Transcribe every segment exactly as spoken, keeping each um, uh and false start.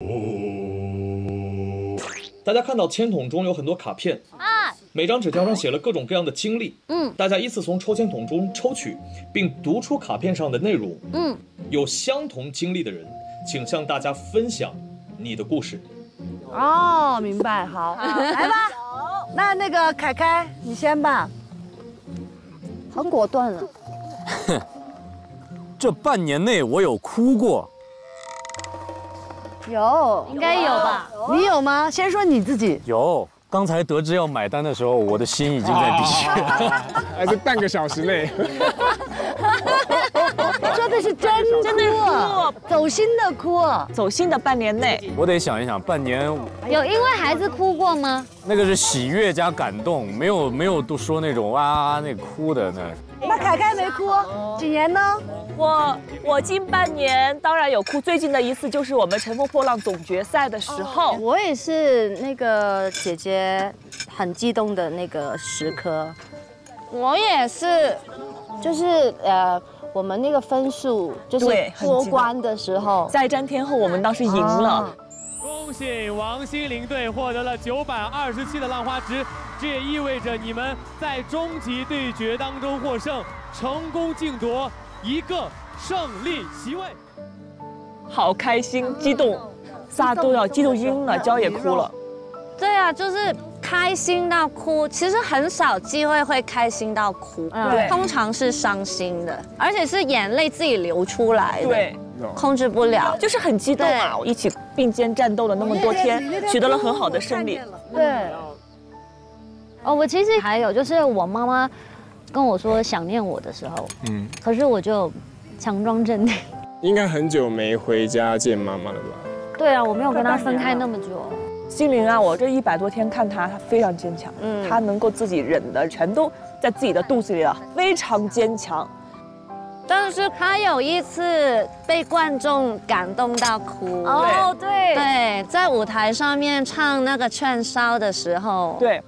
大家看到签筒中有很多卡片啊，每张纸条上写了各种各样的经历。嗯，大家依次从抽签筒中抽取，并读出卡片上的内容。嗯，有相同经历的人，请向大家分享你的故事。 哦，明白，好，来吧。那那个凯凯，你先吧。 很果断啊。 哼，这半年内我有哭过。 有， 应该有吧？ 你有吗？先说你自己。 有，刚才得知要买单的时候，我的心已经在滴血。 还是半个小时内。 说的是真真的哭， 走心的哭， 走心的半年内。 我得想一想，半年有因为孩子哭过吗？ 那个是喜悦加感动，没有没有都说那种哇那哭的那。 那凯凯没哭，几年呢？ 我我近半年当然有哭，最近的一次就是我们《乘风破浪》总决赛的时候， 我也是那个姐姐很激动的那个时刻。我也是，就是呃，我们那个分数就是过关的时候， 在詹天后我们当时赢了。 恭喜王心凌队获得了九百二十七的浪花值，这也意味着你们在终极对决当中获胜，成功竞夺 一个胜利席位， 好开心，激动，仨都要激动晕了，娇也哭了。 对啊，就是开心到哭，其实很少机会会开心到哭，对，通常是伤心的，而且是眼泪自己流出来的，对，控制不了， 就是很激动啊！一起并肩战斗了那么多天，取得了很好的胜利。 对。哦，我其实还有就是我妈妈 跟我说想念我的时候，嗯，可是我就强装镇定。 应该很久没回家见妈妈了吧？ 对啊，我没有跟她分开那么久。 心凌啊，我这一百多天看她，她非常坚强，嗯，她能够自己忍的，全都在自己的肚子里了，非常坚强。 但是她有一次被观众感动到哭。 哦，对对，在舞台上面唱那个串烧的时候，对。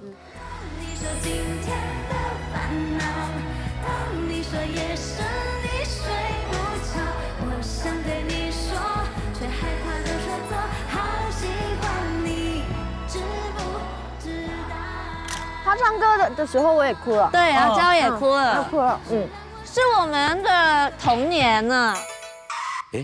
他唱歌的的时候我也哭了， 对，然后娇也哭了， 哭了， 嗯，是我们的童年呢。哎，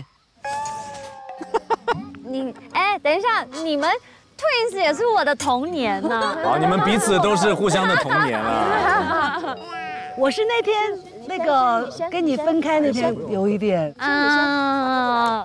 你哎，等一下，你们 Twins 也是我的童年呢。 啊，你们彼此都是互相的童年啊。 我是那天那个跟你分开那天有一点啊。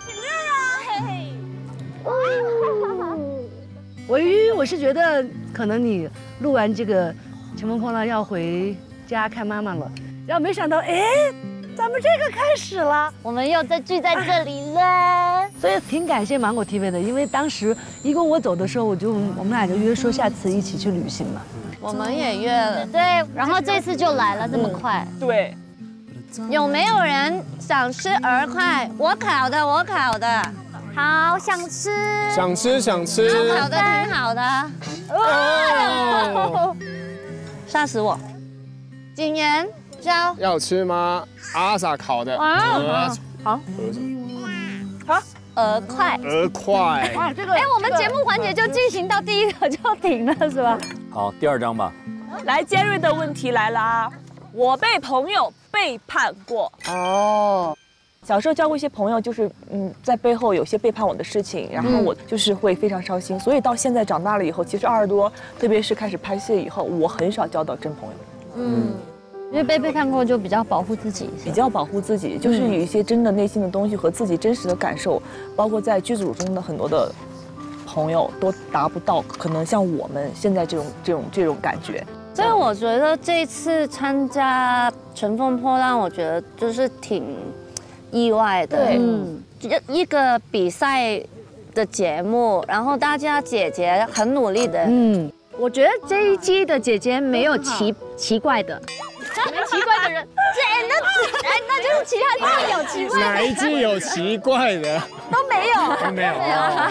我因为我是觉得可能你录完这个《乘风破浪》要回家看妈妈了，然后没想到哎，咱们这个开始了， 我们又再聚在这里了。 所以挺感谢芒果 T V 的，因为当时一公我走的时候，我就我们俩就约说下次一起去旅行嘛。 我们也约了，对，然后这次就来了这么快。 对， 有没有人想吃鹅块？我烤的，我烤的。 好想吃， 想吃想吃， 烤的挺好的。哦，吓死我！景言教要吃吗？阿萨烤的， 啊，好， 好， 鹅块， 鹅块。 哇，这个，哎，我们节目环节就进行到第一个就停了，是吧？ 好，第二章吧。 来，尖锐的问题来了啊！我被朋友背叛过。哦。 小时候交过一些朋友，就是嗯，在背后有些背叛我的事情，然后我就是会非常伤心。所以到现在长大了以后，其实二十多，特别是开始拍戏以后，我很少交到真朋友。嗯， 因为被背叛过就比较保护自己， 比较保护自己，就是有一些真的内心的东西和自己真实的感受，包括在剧组中的很多的朋友都达不到，可能像我们现在这种这种这种感觉。 所以我觉得这次参加《乘风破浪》，我觉得就是挺 意外的，嗯，一个比赛的节目，然后大家姐姐很努力的，嗯，我觉得这一季的姐姐没有奇奇怪的，没奇怪的人，这那哎那就是其他季有奇怪的， 哪一季有奇怪的？ 都没有， 都没有，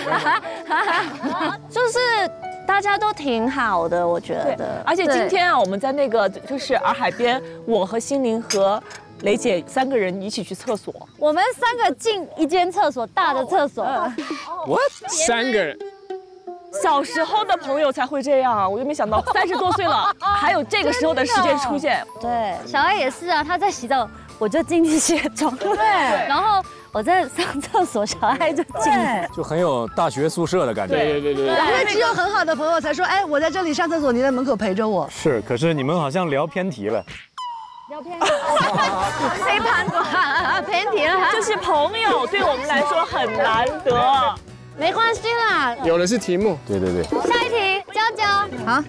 就是大家都挺好的，我觉得。 而且今天啊，我们在那个就是洱海边，我和心凌和雷姐三个人一起去厕所， 我们三个进一间厕所，大的厕所。 我三个人。 小时候的朋友才会这样啊！我就没想到三十多岁了，还有这个时候的时间出现。 对，小爱也是啊，她在洗澡，我就进去卸妆。对，然后我在上厕所，小爱就进来， 就很有大学宿舍的感觉。 对对对对。 因为只有很好的朋友才说，哎，我在这里上厕所，你在门口陪着我。 是，可是你们好像聊偏题了。 聊偏题，背叛过，偏题了。 就是朋友对我们来说很难得。 没关系啦， 有的是题目。 对对对。 下一题，娇娇。好。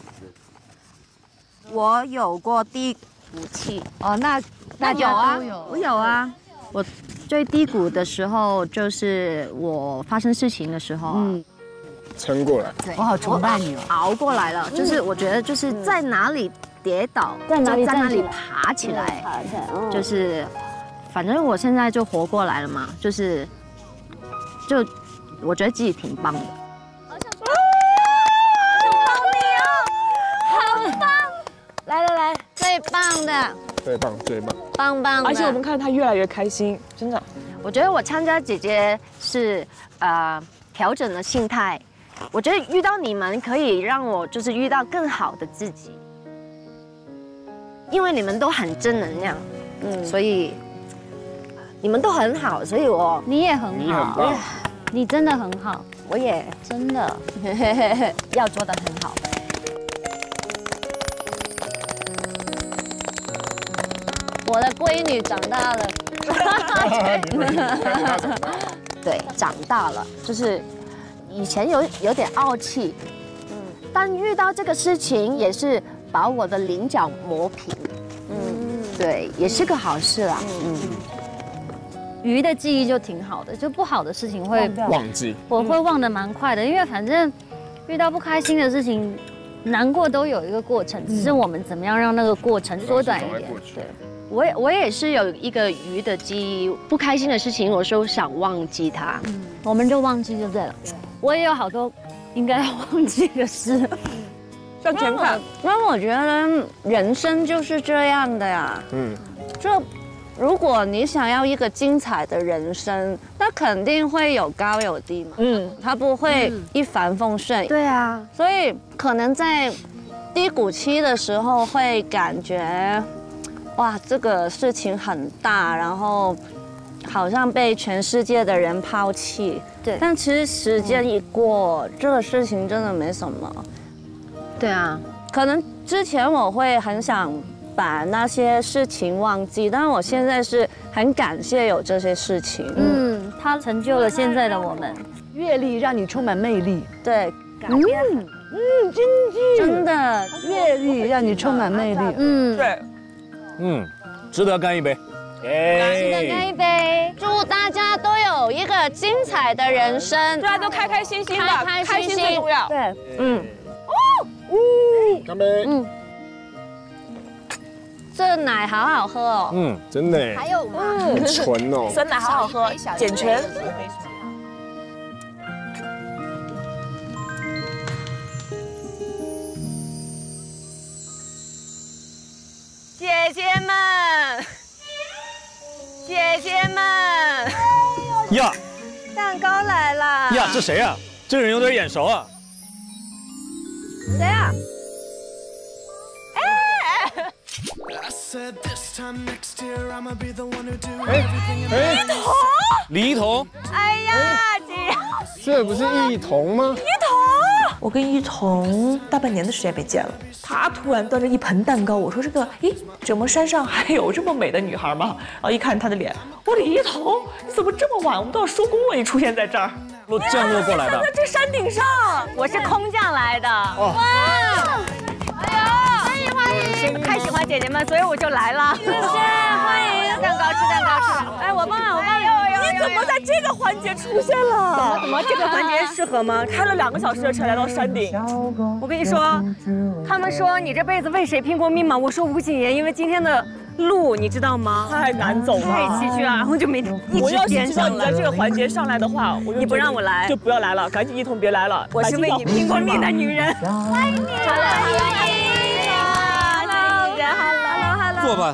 我有过低谷期。 哦，那那有啊， 我有啊。我最低谷的时候就是我发生事情的时候。嗯。 撑过来。 我好崇拜你哦。 熬过来了，就是我觉得就是在哪里跌倒， 在哪里在哪里爬起来，就是，反正我现在就活过来了嘛，就是，就。我觉得自己挺棒的。 好想说，好棒你哦，好棒！来来来，最棒的， 最棒最棒， 棒棒的。 而且我们看他越来越开心，真的。 我觉得我参加姐姐是呃调整了心态，我觉得遇到你们可以让我就是遇到更好的自己，因为你们都很正能量，嗯，所以你们都很好，所以我你也很好， 你很棒。 你真的很好， 我也真的要做得很好。 我的闺女长大了， 对，长大了，就是以前有有点傲气，嗯，但遇到这个事情也是把我的棱角磨平，嗯，对，也是个好事啦，嗯。 鱼的记忆就挺好的，就不好的事情会忘记， 我会忘得蛮快的，因为反正遇到不开心的事情，难过都有一个过程，只是我们怎么样让那个过程缩短一点。对， 我也我也是有一个鱼的记忆，不开心的事情，有时候想忘记它， 嗯，我们就忘记就对了。我也有好多应该要忘记的事。 向前看， 那我觉得人生就是这样的呀，嗯，就。如果你想要一个精彩的人生，那肯定会有高有低嘛。嗯，它不会一帆风顺。 对啊， 所以可能在低谷期的时候会感觉，哇，这个事情很大，然后好像被全世界的人抛弃。 对， 但其实时间一过，这个事情真的没什么。 对啊， 可能之前我会很想把那些事情忘记，但是我现在是很感谢有这些事情。 嗯，它成就了现在的我们。 阅历让你充满魅力。 对， 嗯嗯，真的真的， 阅历让你充满魅力。 嗯，对， 嗯，值得干一杯。 值得干一杯。祝大家都有一个精彩的人生， 大家都开开心心的， 开开心心最重要。 对，嗯。 哦，干杯。嗯。 这奶好好喝哦， 嗯，真的， 还有吗？ 很纯哦， 酸奶好好喝，简全。姐姐们，姐姐们， 呀， 蛋糕来了呀，这谁呀？这人有点眼熟啊。 谁啊？ 哎， 李一桐， 哎呀， 姐，这不是一桐吗？ 一桐，我跟一桐大半年的时间没见了，他突然端着一盆蛋糕，我说这个，咦，怎么山上还有这么美的女孩吗？然后一看她的脸，我李一桐，你怎么这么晚？我们都要收工了，你出现在这儿， 我降落过来的， 在这山顶上， 我是空降来的。 哦， 哇，哎呦，欢迎欢迎，太喜欢姐姐们，所以我就来了。谢谢，欢迎，蛋糕吃蛋糕吃。哎，我帮我帮你。 你怎么在这个环节出现了？ 怎么怎么这个环节适合吗？ 开了两个小时的车来到山顶。 我跟你说，他们说你这辈子为谁拼过命吗？我说吴谨言，因为今天的路你知道吗？ 太难走了， 太崎岖了，然后就没一我要直颠是知道上来。 你在这个环节上来的话，我就你不让我来就不要来了，赶紧一同别来了。 我是为你拼过命的女人。欢迎你，欢迎你，Hello，Hello，Hello， 坐吧，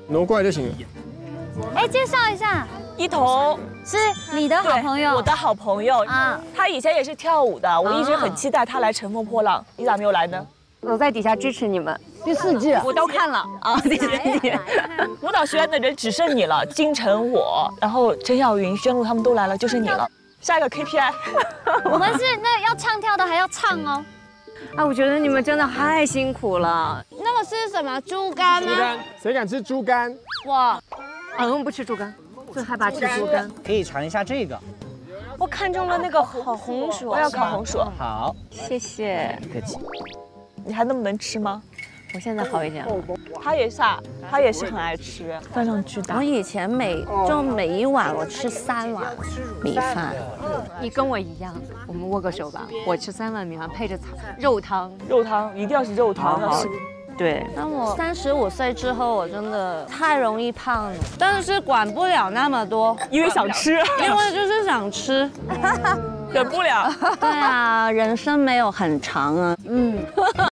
挪过来就行了。 哎，介绍一下， 一彤是你的好朋友， 我的好朋友啊，他以前也是跳舞的，我一直很期待他来《乘风破浪》，你咋没有来呢？ 我在底下支持你们。 第四季我都看了啊，第四季。 舞蹈学院的人只剩你了，金晨我，然后陈晓云、宣璐他们都来了，就是你了。下一个 K P I， 我们是那要唱跳的还要唱哦。 啊，我觉得你们真的太辛苦了。 那个是什么猪肝吗？ 猪肝，谁敢吃猪肝？ 哇，嗯，不吃猪肝，最害怕吃猪肝。 可以尝一下这个。 我看中了那个烤红薯， 我要烤红薯。 好， 谢谢。 不客气。 你还那么能吃吗？ 我现在好一点了。 他也是，啊，他也是很爱吃，饭量巨大。 我以前每就每一碗我吃三碗米饭。 你跟我一样，我们握个手吧。我吃三碗米饭配着肉汤， 肉汤一定要是肉汤。 好，对。 但我三十五岁之后，我真的太容易胖了，但是管不了那么多， 因为想吃， 因为就是想吃， 忍不了。 对啊，人生没有很长啊。嗯。